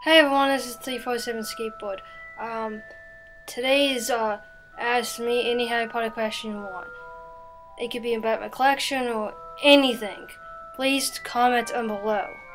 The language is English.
Hey everyone, this is 347 Skateboard. Today's ask me any Harry Potter question you want. It could be about my collection or anything. Please comment down below.